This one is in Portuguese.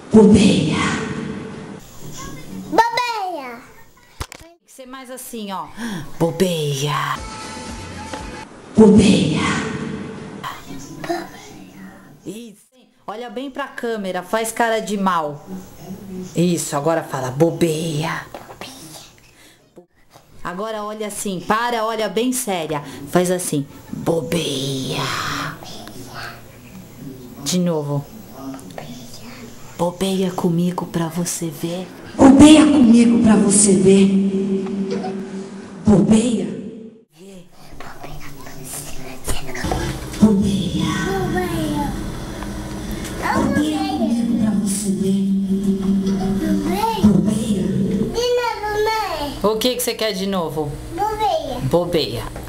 Bobeia. Bobeia. Tem que ser mais assim, ó. Bobeia. Bobeia. Isso. Olha bem pra câmera, faz cara de mal. Isso, agora fala bobeia. Agora olha assim, para, olha bem séria. Faz assim, bobeia. De novo. Bobeia comigo pra você ver. Bobeia comigo pra você ver. Bobeia. Bobeia. Bobeia. Bobeia comigo pra você ver. Bobeia. Bobeia. De novo, mãe. O que você quer de novo? Bobeia. Bobeia.